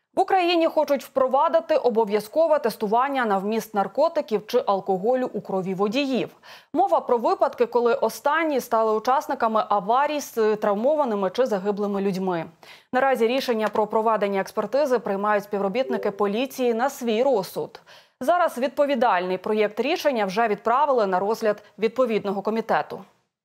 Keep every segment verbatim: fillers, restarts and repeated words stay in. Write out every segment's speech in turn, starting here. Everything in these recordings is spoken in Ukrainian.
В Україні хочуть впровадити обов'язкове тестування на вміст наркотиків чи алкоголю у крові водіїв. Мова про випадки, коли останні стали учасниками аварій з травмованими чи загиблими людьми. Наразі рішення про проведення експертизи приймають співробітники поліції на свій розсуд. Зараз відповідальний проєкт рішення вже відправили на розгляд відповідного комітету.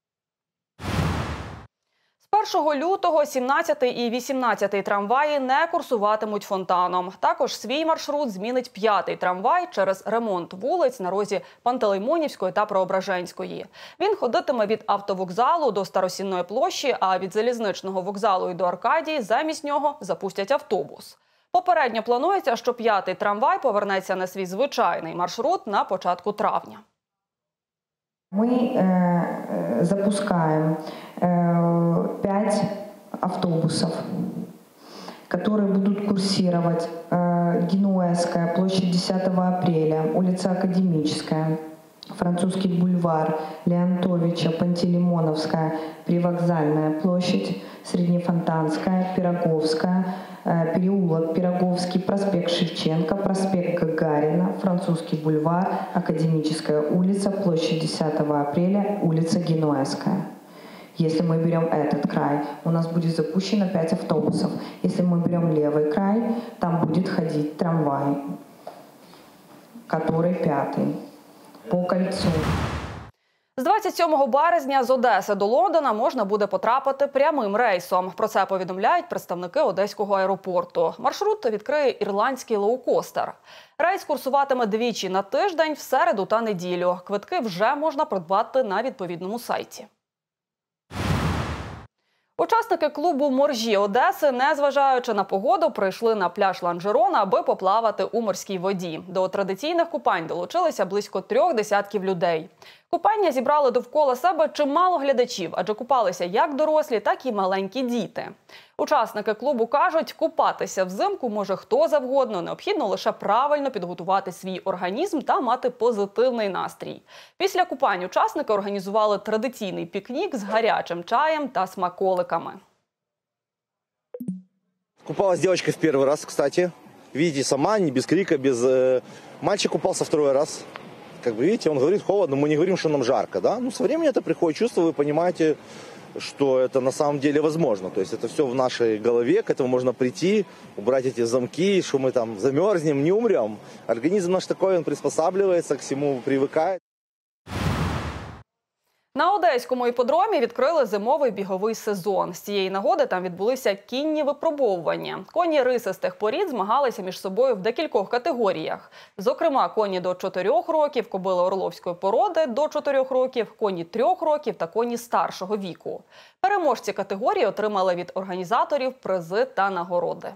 З першого лютого сімнадцятий і вісімнадцятий трамваї не курсуватимуть фонтаном. Також свій маршрут змінить п'ятий трамвай через ремонт вулиць на розі Пантелеймонівської та Преображенської. Він ходитиме від автовокзалу до Старосінної площі, а від залізничного вокзалу і до Аркадії замість нього запустять автобус. Попередньо планується, що п'ятий трамвай повернеться на свій звичайний маршрут на початку травня. Мы э, запускаем э, пять автобусов, которые будут курсировать э, Генуэзская, площадь десятого апреля, улица Академическая, Французский бульвар, Леонтовича, Пантелеймоновская, Привокзальная площадь, Среднефонтанская, Пироговская, э, переулок Пироговский, проспект Шевченко, проспект Гагарина, Французский бульвар, Академическая улица, площадь десятого апреля, улица Генуэзская. Если мы берем этот край, у нас будет запущено пять автобусов. Если мы берем левый край, там будет ходить трамвай, который пятый, по кольцу. З двадцять сьомого березня з Одеси до Лондона можна буде потрапити прямим рейсом. Про це повідомляють представники Одеського аеропорту. Маршрут відкриє ірландський лоукостер. Рейс курсуватиме двічі на тиждень, в середу та неділю. Квитки вже можна придбати на відповідному сайті. Учасники клубу «Моржі» Одеси, незважаючи на погоду, прийшли на пляж Ланжерон, аби поплавати у морській воді. До традиційних купань долучилися близько трьох десятків людей. Купання зібрали довкола себе чимало глядачів, адже купалися як дорослі, так і маленькі діти. Учасники клубу кажуть, купатися взимку може хто завгодно, необхідно лише правильно підготувати свій організм та мати позитивний настрій. Після купань учасники організували традиційний пікнік з гарячим чаєм та смаколиками. Купалась девочка в первый раз, кстати. Видите, сама, не без крика, без... Мальчик купался второй раз. Как бы видите, он говорит холодно, мы не говорим, что нам жарко, да? Ну, со временем это приходит чувство, вы понимаете, что это на самом деле возможно. То есть это все в нашей голове, к этому можно прийти, убрать эти замки, что мы там замерзнем, не умрем. Организм наш такой, он приспосабливается, к всему привыкает. На Одеському іпподромі відкрили зимовий біговий сезон. З цієї нагоди там відбулися кінні випробовування. Коні рисистих порід змагалися між собою в декількох категоріях. Зокрема, коні до чотирьох років, кобили орловської породи до чотирьох років, коні трьох років та коні старшого віку. Переможці категорії отримали від організаторів призи та нагороди.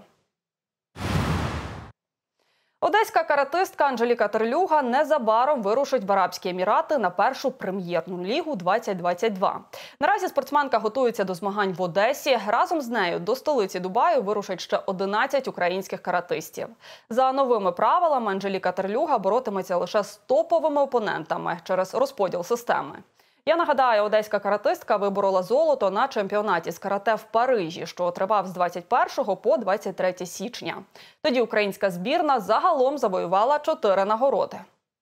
Одеська каратистка Анжеліка Терлюга незабаром вирушить в Арабські Емірати на першу прем'єрну лігу двадцять двадцять два. Наразі спортсменка готується до змагань в Одесі. Разом з нею до столиці Дубаю вирушать ще одинадцять українських каратистів. За новими правилами Анжеліка Терлюга боротиметься лише з топовими опонентами через розподіл системи. Я нагадаю, одеська каратистка виборола золото на чемпіонаті з карате в Парижі, що тривав з двадцять першого по двадцять третє січня. Тоді українська збірна загалом завоювала чотири нагороди.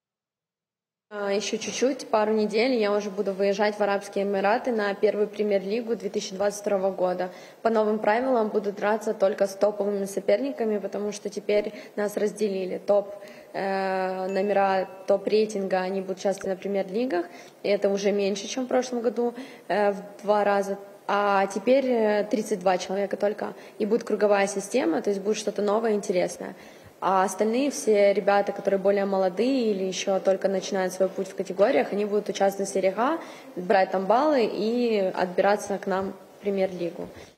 Еще чуть-чуть, пару недель, я уже буду выезжать в Арабские Эмираты на первую премьер-лигу две тысячи двадцать второго года. По новым правилам буду драться только с топовыми соперниками, потому что теперь нас разделили. Топ э, номера, топ-рейтинга, они будут участвовать на премьер-лигах. И это уже меньше, чем в прошлом году, э, в два раза. А теперь тридцать два человека только. И будет круговая система, то есть будет что-то новое, интересное. А остальные все ребята, которые более молодые или еще только начинают свой путь в категориях, они будут участвовать в серии А, брать там баллы и отбираться к нам в премьер-лигу.